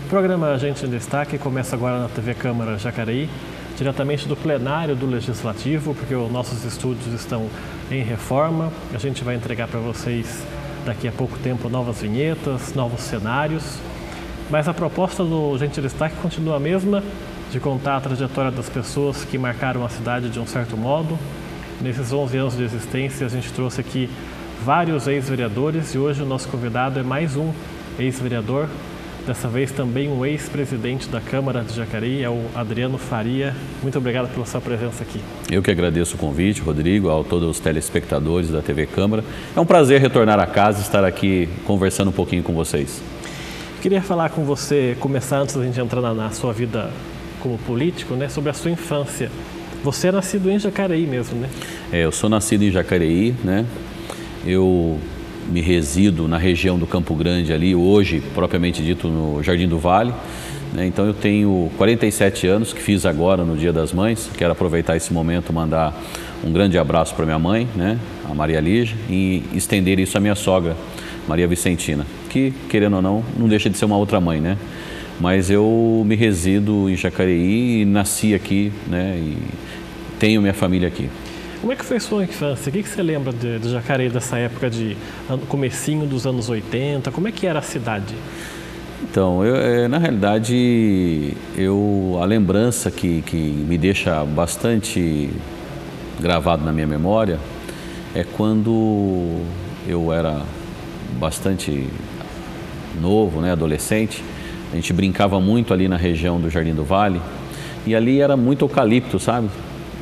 programa Gente em Destaque começa agora na TV Câmara Jacareí, diretamente do plenário do Legislativo, porque os nossos estúdios estão em reforma. A gente vai entregar para vocês daqui a pouco tempo novas vinhetas, novos cenários. Mas a proposta do Gente em Destaque continua a mesma, de contar a trajetória das pessoas que marcaram a cidade de um certo modo. Nesses 11 anos de existência, a gente trouxe aqui vários ex-vereadores e hoje o nosso convidado é mais um ex-vereador, dessa vez também um ex-presidente da Câmara de Jacareí, é o Adriano Faria. Muito obrigado pela sua presença aqui. Eu que agradeço o convite, Rodrigo, a todos os telespectadores da TV Câmara. É um prazer retornar a casa e estar aqui conversando um pouquinho com vocês. Queria falar com você, começar antes da gente entrar na sua vida como político, né, sobre a sua infância. Você é nascido em Jacareí mesmo, né? Eu sou nascido em Jacareí, né? Eu me resido na região do Campo Grande ali, hoje, propriamente dito, no Jardim do Vale, né? Então eu tenho 47 anos, que fiz agora no Dia das Mães. Quero aproveitar esse momento, mandar um grande abraço para minha mãe, né? A Maria Lígia, e estender isso à minha sogra, Maria Vicentina, que, querendo ou não, não deixa de ser uma outra mãe, né? Mas eu me resido em Jacareí e nasci aqui, né? E tenho minha família aqui. Como é que foi sua infância? O que você lembra de Jacareí dessa época de comecinho dos anos 80? Como é que era a cidade? Então, na realidade, a lembrança que me deixa bastante gravado na minha memória é quando eu era bastante novo, né, adolescente. A gente brincava muito ali na região do Jardim do Vale e ali era muito eucalipto, sabe?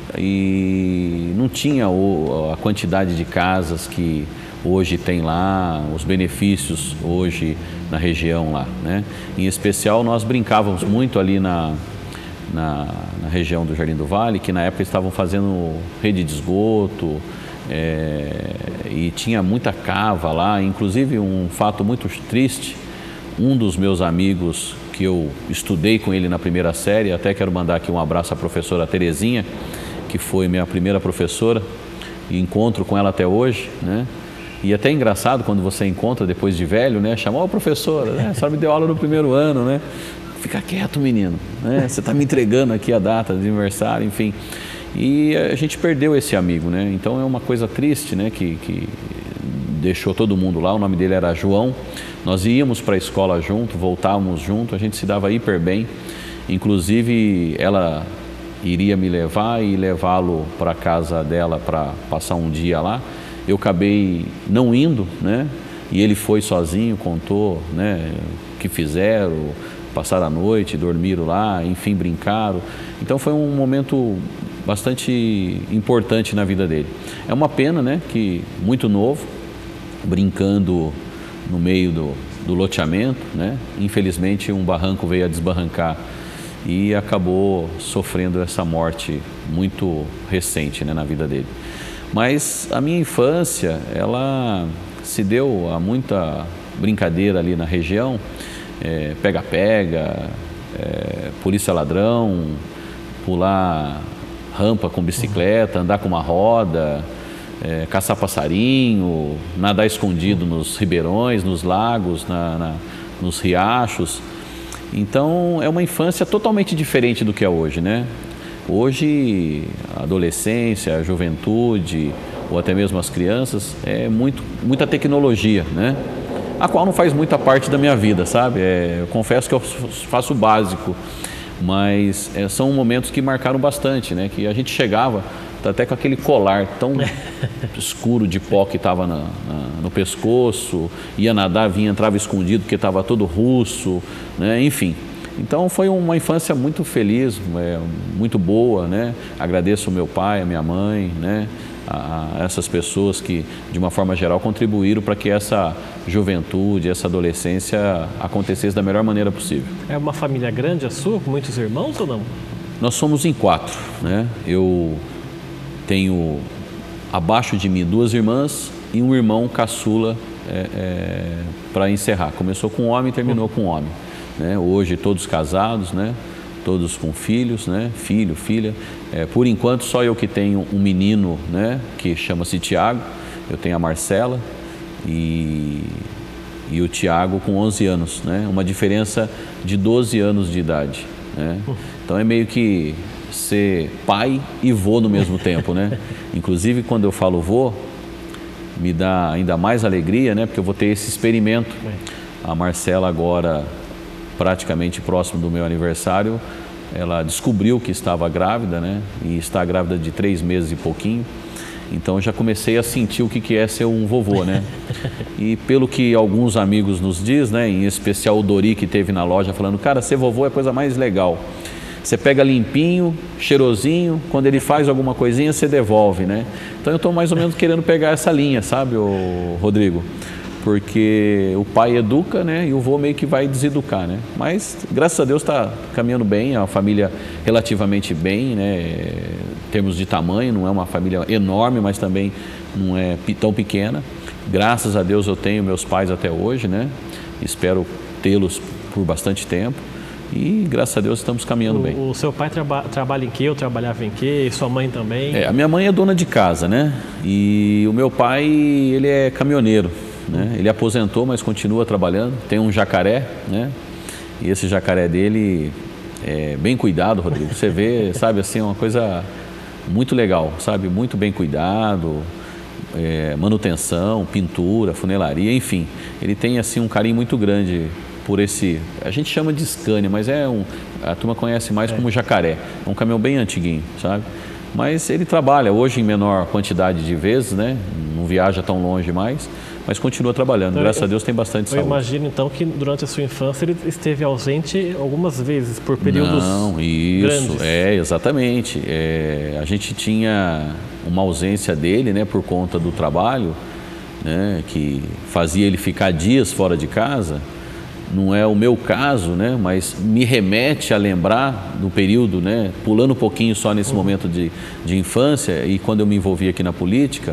E não tinha a quantidade de casas que hoje tem lá, os benefícios hoje na região lá, né? Em especial, nós brincávamos muito ali na região do Jardim do Vale, que na época estavam fazendo rede de esgoto, e tinha muita cava lá. Inclusive, um fato muito triste, um dos meus amigos que eu estudei com ele na primeira série, até quero mandar aqui um abraço à professora Terezinha, que foi minha primeira professora, e encontro com ela até hoje, né? E até engraçado quando você encontra depois de velho, né? Chamou a professora, né? A senhora me deu aula no primeiro ano, né? Fica quieto, menino, né? Você está me entregando aqui a data de aniversário, enfim. E a gente perdeu esse amigo, né? Então é uma coisa triste, né? Que deixou todo mundo lá. O nome dele era João. Nós íamos para a escola junto, voltávamos junto, a gente se dava hiper bem. Inclusive, ela iria me levar e levá-lo para a casa dela para passar um dia lá. Eu acabei não indo, né? E ele foi sozinho, contou, né, o que fizeram, passaram a noite, dormiram lá, enfim, brincaram. Então foi um momento bastante importante na vida dele. É uma pena, né, que muito novo, brincando no meio do loteamento, né? Infelizmente um barranco veio a desbarrancar e acabou sofrendo essa morte muito recente, né, na vida dele. Mas a minha infância, ela se deu a muita brincadeira ali na região, pega-pega, polícia ladrão, pular rampa com bicicleta, andar com uma roda, caçar passarinho, nadar escondido nos ribeirões, nos lagos, nos riachos. Então, é uma infância totalmente diferente do que é hoje, né? Hoje, a adolescência, a juventude, ou até mesmo as crianças, muita tecnologia, né? A qual não faz muita parte da minha vida, sabe? Eu confesso que eu faço o básico, mas são momentos que marcaram bastante, né? Que a gente chegava até com aquele colar tão escuro de pó que estava no pescoço, ia nadar, entrava escondido porque estava todo russo, né? Enfim. Então foi uma infância muito feliz, muito boa, né? Agradeço ao meu pai, a minha mãe, né? A essas pessoas que, de uma forma geral, contribuíram para que essa juventude, essa adolescência acontecesse da melhor maneira possível. É uma família grande a sua, com muitos irmãos ou não? Nós somos em 4, né? Eu tenho abaixo de mim 2 irmãs e um irmão caçula para encerrar. Começou com um homem e terminou com um homem, né? Hoje todos casados, né? Todos com filhos, né? Filho, filha. Por enquanto só eu que tenho um menino, né? Que chama-se Tiago. Eu tenho a Marcela e e o Tiago com 11 anos, né? Uma diferença de 12 anos de idade, né? Então é meio que ser pai e vô no mesmo tempo, né? Inclusive quando eu falo vô, me dá ainda mais alegria, né? Porque eu vou ter esse experimento. A Marcela agora, praticamente próximo do meu aniversário, ela descobriu que estava grávida, né? E está grávida de 3 meses e pouquinho. Então eu já comecei a sentir o que é ser um vovô, né? E pelo que alguns amigos nos diz, né? Em especial o Dori, que teve na loja, falando, cara, ser vovô é a coisa mais legal. Você pega limpinho, cheirosinho, quando ele faz alguma coisinha, você devolve, né? Então eu estou mais ou menos querendo pegar essa linha, sabe, Rodrigo? Porque o pai educa, né? E o vô meio que vai deseducar, né? Mas, graças a Deus, está caminhando bem, é uma família relativamente bem, né? Em termos de tamanho, não é uma família enorme, mas também não é tão pequena. Graças a Deus eu tenho meus pais até hoje, né? Espero tê-los por bastante tempo. E, graças a Deus, estamos caminhando bem. O seu pai trabalha em quê? Eu trabalhava em quê? E sua mãe também? A minha mãe é dona de casa, né? E o meu pai, ele é caminhoneiro, né? Ele aposentou, mas continua trabalhando. Tem um jacaré, né? E esse jacaré dele é bem cuidado, Rodrigo. Você vê, sabe, assim, uma coisa muito legal, sabe? Muito bem cuidado, manutenção, pintura, funilaria, enfim. Ele tem, assim, um carinho muito grande por esse, a gente chama de Scania, mas a turma conhece mais como jacaré. É um caminhão bem antiguinho, sabe? Mas ele trabalha hoje em menor quantidade de vezes, né? Não viaja tão longe mais, mas continua trabalhando. Então, graças a Deus tem bastante saúde. Eu imagino então que durante a sua infância ele esteve ausente algumas vezes, por períodos grandes. Exatamente. A gente tinha uma ausência dele, né, por conta do trabalho, né, que fazia ele ficar dias fora de casa. Não é o meu caso, né, mas me remete a lembrar do período, né, pulando um pouquinho só nesse momento de infância e quando eu me envolvi aqui na política,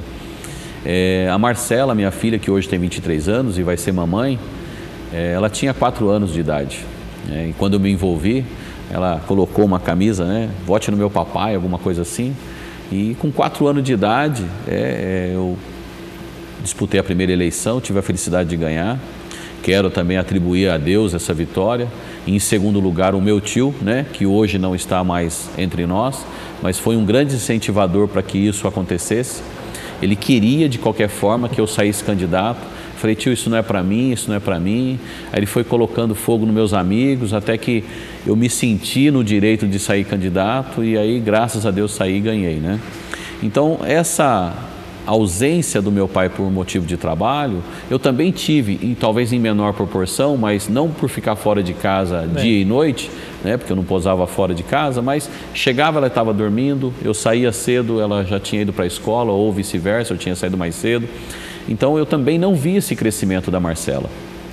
a Marcela, minha filha, que hoje tem 23 anos e vai ser mamãe, ela tinha 4 anos de idade, né, e quando eu me envolvi, ela colocou uma camisa, né, vote no meu papai, alguma coisa assim, e com 4 anos de idade, eu disputei a primeira eleição, tive a felicidade de ganhar. Quero também atribuir a Deus essa vitória. Em segundo lugar, o meu tio, né, que hoje não está mais entre nós, mas foi um grande incentivador para que isso acontecesse. Ele queria, de qualquer forma, que eu saísse candidato. Falei, tio, isso não é para mim, isso não é para mim. Aí ele foi colocando fogo nos meus amigos, até que eu me senti no direito de sair candidato e aí, graças a Deus, saí e ganhei, né? Então, essa ausência do meu pai por motivo de trabalho, eu também tive, e talvez em menor proporção, mas não por ficar fora de casa dia e noite, né, porque eu não posava fora de casa, mas chegava, ela estava dormindo, eu saía cedo, ela já tinha ido para a escola, ou vice-versa, eu tinha saído mais cedo. Então eu também não vi esse crescimento da Marcela.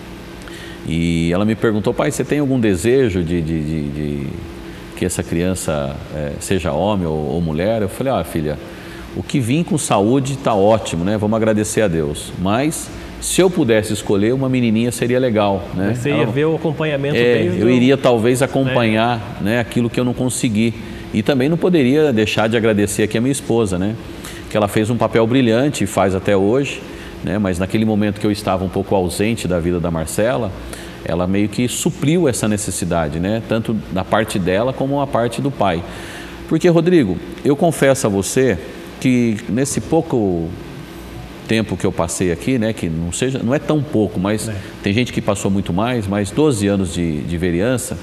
E ela me perguntou, pai, você tem algum desejo de que essa criança seja homem ou mulher? Eu falei, filha, o que vim com saúde está ótimo, né? Vamos agradecer a Deus. Mas se eu pudesse escolher, uma menininha seria legal, né? Você ia ver o acompanhamento eu iria talvez acompanhar, né, aquilo que eu não consegui. E também não poderia deixar de agradecer aqui a minha esposa, né? Que ela fez um papel brilhante e faz até hoje, né? Mas naquele momento que eu estava um pouco ausente da vida da Marcela, ela meio que supriu essa necessidade, né? Tanto da parte dela como a parte do pai. Porque, Rodrigo, eu confesso a você que nesse pouco tempo que eu passei aqui, né, que não é tão pouco, mas tem gente que passou muito mais, mas 12 anos de vereança,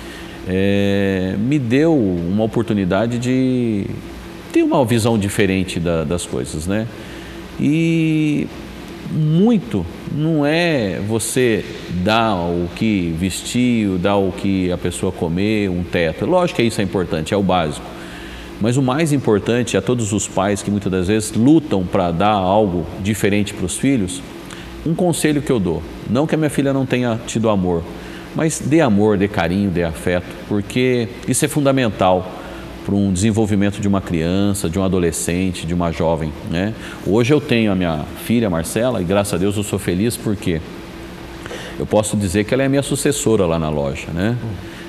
me deu uma oportunidade de ter uma visão diferente das coisas, né? E muito não é você dar o que vestir, dar o que a pessoa comer, um teto. Lógico que isso é importante, é o básico. Mas o mais importante a todos os pais que muitas das vezes lutam para dar algo diferente para os filhos, um conselho que eu dou, não que a minha filha não tenha tido amor, mas dê amor, dê carinho, dê afeto, porque isso é fundamental para um desenvolvimento de uma criança, de um adolescente, de uma jovem, né? Hoje eu tenho a minha filha, Marcela, e graças a Deus eu sou feliz porque eu posso dizer que ela é a minha sucessora lá na loja, né?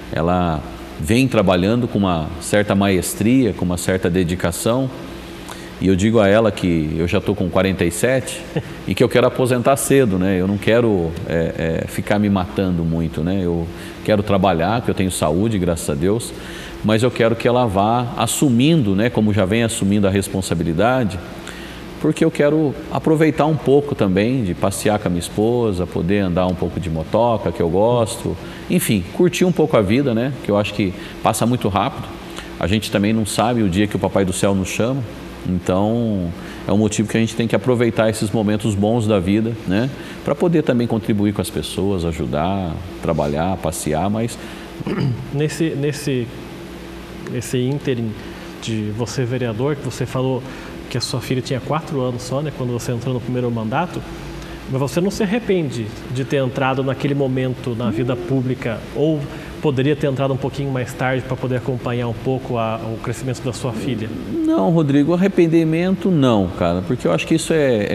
Ela vem trabalhando com uma certa maestria, com uma certa dedicação E eu digo a ela que eu já estou com 47 e que eu quero aposentar cedo, né? Eu não quero ficar me matando muito, né? Eu quero trabalhar, porque eu tenho saúde, graças a Deus, mas eu quero que ela vá assumindo, né? Como já vem assumindo a responsabilidade, porque eu quero aproveitar um pouco também de passear com a minha esposa, poder andar um pouco de motoca, que eu gosto, enfim, curtir um pouco a vida, né? Que eu acho que passa muito rápido. A gente também não sabe o dia que o Papai do Céu nos chama. Então, é um motivo que a gente tem que aproveitar esses momentos bons da vida, né? Para poder também contribuir com as pessoas, ajudar, trabalhar, passear, mas... Nesse ínterim de você vereador, que você falou que a sua filha tinha 4 anos só, né? Quando você entrou no primeiro mandato, mas você não se arrepende de ter entrado naquele momento na vida pública, ou poderia ter entrado um pouquinho mais tarde para poder acompanhar um pouco o crescimento da sua filha? Não, Rodrigo, arrependimento não, cara, porque eu acho que isso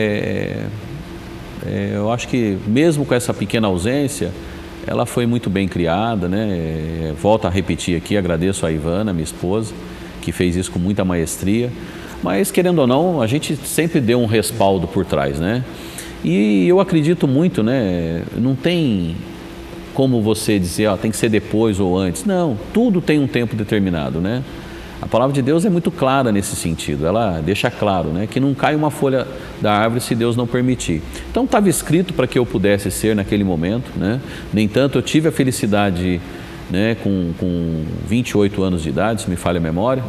eu acho que mesmo com essa pequena ausência, ela foi muito bem criada, né? Volto a repetir aqui, agradeço a Ivana, minha esposa, que fez isso com muita maestria, mas querendo ou não, a gente sempre deu um respaldo por trás, né? E eu acredito muito, né? Não tem como você dizer, ó, tem que ser depois ou antes. Não, tudo tem um tempo determinado, né? A palavra de Deus é muito clara nesse sentido. Ela deixa claro, né, que não cai uma folha da árvore se Deus não permitir. Então estava escrito para que eu pudesse ser naquele momento, né? No entanto, eu tive a felicidade, né, com 28 anos de idade, se me falha a memória,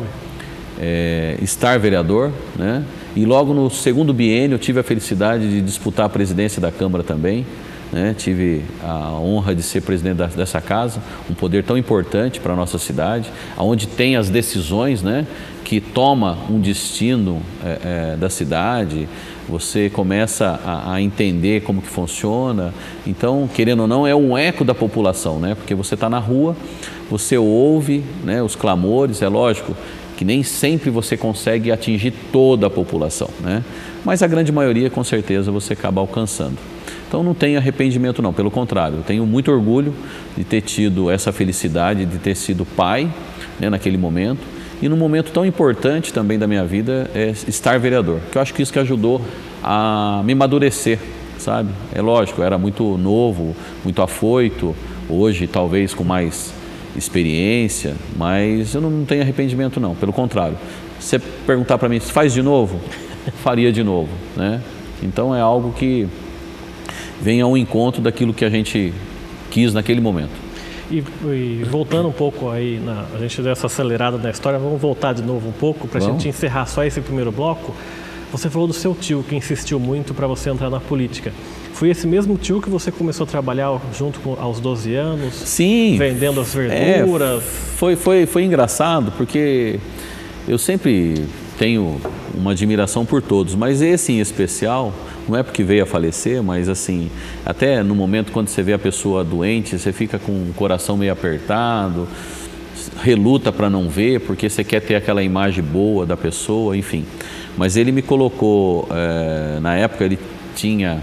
estar vereador, né? E logo no segundo biênio eu tive a felicidade de disputar a presidência da Câmara também. Né? Tive a honra de ser presidente dessa casa, um poder tão importante para a nossa cidade, onde tem as decisões, né, que toma um destino da cidade, você começa a entender como que funciona. Então, querendo ou não, é um eco da população, né? Porque você está na rua, você ouve, né, os clamores, é lógico que nem sempre você consegue atingir toda a população, né? Mas a grande maioria, com certeza, você acaba alcançando. Então não tenho arrependimento não, pelo contrário, eu tenho muito orgulho de ter tido essa felicidade, de ter sido pai, né, naquele momento, e num momento tão importante também da minha vida é estar vereador, que eu acho que isso que ajudou a me amadurecer, sabe? É lógico, eu era muito novo, muito afoito, hoje talvez com mais experiência, mas eu não tenho arrependimento não, pelo contrário. Se você perguntar para mim, se faz de novo? Faria de novo, né? Então é algo que vem ao encontro daquilo que a gente quis naquele momento. E voltando um pouco aí, a gente deu essa acelerada na história, vamos voltar de novo um pouco para a gente encerrar só esse primeiro bloco. Você falou do seu tio que insistiu muito para você entrar na política. Foi esse mesmo tio que você começou a trabalhar junto aos 12 anos? Sim. Vendendo as verduras? Foi engraçado porque eu sempre tenho uma admiração por todos, mas esse em especial, não é porque veio a falecer, mas assim, até no momento quando você vê a pessoa doente, você fica com o coração meio apertado, reluta para não ver, porque você quer ter aquela imagem boa da pessoa, enfim. Mas ele me colocou, na época ele tinha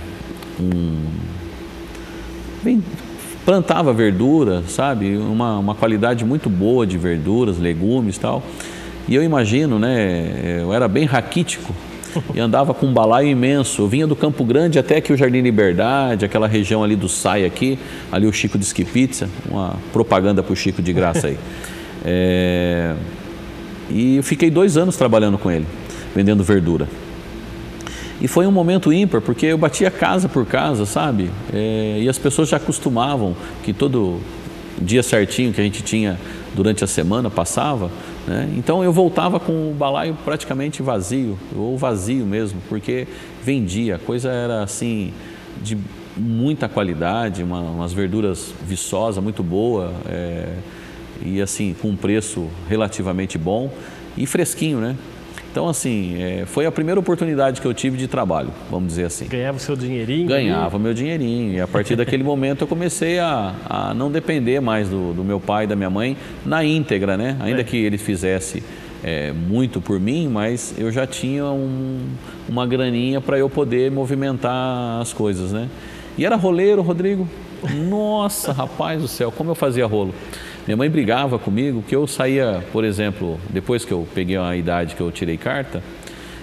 plantava verdura, sabe, uma qualidade muito boa de verduras, legumes e tal. E eu imagino, né, eu era bem raquítico e andava com um balaio imenso. Eu vinha do Campo Grande até aqui o Jardim Liberdade, aquela região ali do SAI aqui, ali o Chico Disque Pizza, uma propaganda para o Chico de graça aí. E eu fiquei 2 anos trabalhando com ele, vendendo verdura. E foi um momento ímpar, porque eu batia casa por casa, sabe? E as pessoas já acostumavam que todo dia certinho que a gente tinha durante a semana passava, né? Então eu voltava com o balaio praticamente vazio, ou vazio mesmo, porque vendia, a coisa era assim de muita qualidade, umas verduras viçosas, muito boa, e assim com um preço relativamente bom e fresquinho, né? Então, assim, foi a primeira oportunidade que eu tive de trabalho, vamos dizer assim. Ganhava o seu dinheirinho? Ganhava meu dinheirinho. E a partir daquele momento eu comecei a não depender mais do meu pai e da minha mãe na íntegra, né? Ainda que ele fizesse muito por mim, mas eu já tinha uma graninha para eu poder movimentar as coisas, né? E era roleiro, Rodrigo. Nossa, rapaz do céu, como eu fazia rolo. Minha mãe brigava comigo que eu saía, por exemplo, depois que eu peguei a idade que eu tirei carta,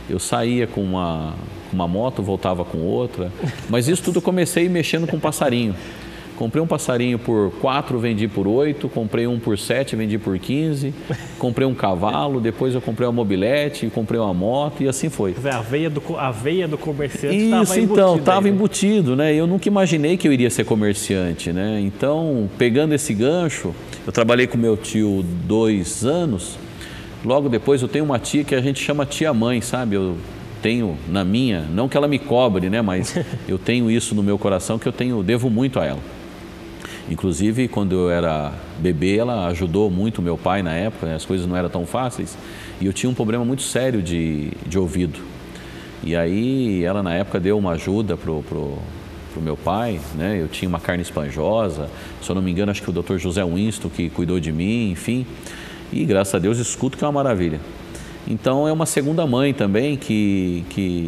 Eu saía com uma moto, voltava com outra, mas isso tudo eu comecei mexendo com passarinho. Comprei um passarinho por 4, vendi por 8, comprei um por 7, vendi por 15, comprei um cavalo, depois eu comprei uma mobilete, comprei uma moto e assim foi. A veia do comerciante estava Isso, então, estava embutido, né? Eu nunca imaginei que eu iria ser comerciante, né? Então, pegando esse gancho, eu trabalhei com meu tio 2 anos, logo depois eu tenho uma tia que a gente chama tia-mãe, sabe? Eu tenho na minha, não que ela me cobre, né? Mas eu tenho isso no meu coração que eu devo muito a ela. Inclusive, quando eu era bebê, ela ajudou muito meu pai na época, né? As coisas não eram tão fáceis, e eu tinha um problema muito sério de ouvido. E aí, ela na época deu uma ajuda pro meu pai, né? Eu tinha uma carne esponjosa, se eu não me engano, acho que o Dr. José Winston que cuidou de mim, enfim. E graças a Deus escuto que é uma maravilha. Então, é uma segunda mãe também que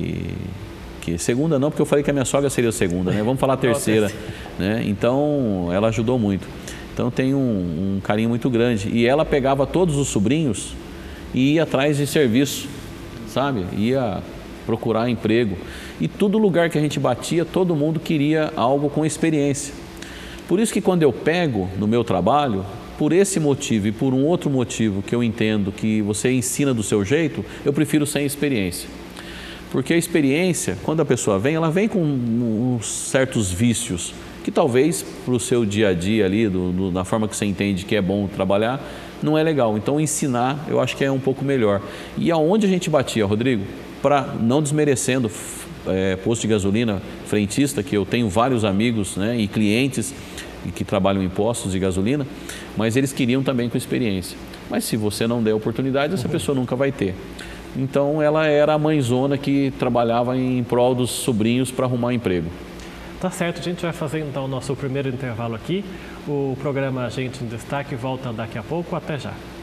segunda não, porque eu falei que a minha sogra seria a segunda, né? Vamos falar a terceira, né? Então, ela ajudou muito. Então, tem um carinho muito grande. E ela pegava todos os sobrinhos e ia atrás de serviço, sabe? Ia procurar emprego. E todo lugar que a gente batia, todo mundo queria algo com experiência. Por isso que quando eu pego no meu trabalho, por esse motivo e por um outro motivo que eu entendo que você ensina do seu jeito, eu prefiro sem experiência. Porque a experiência, quando a pessoa vem, ela vem com uns certos vícios que talvez para o seu dia a dia ali, da forma que você entende que é bom trabalhar, não é legal. Então ensinar eu acho que é um pouco melhor. E aonde a gente batia, Rodrigo, para não desmerecendo posto de gasolina, frentista, que eu tenho vários amigos, né, e clientes que trabalham em postos de gasolina, mas eles queriam também com experiência. Mas se você não der oportunidade, essa pessoa nunca vai ter. Então, ela era a mãezona que trabalhava em prol dos sobrinhos para arrumar emprego. Tá certo, a gente vai fazer então o nosso primeiro intervalo aqui. O programa Gente em Destaque volta daqui a pouco. Até já.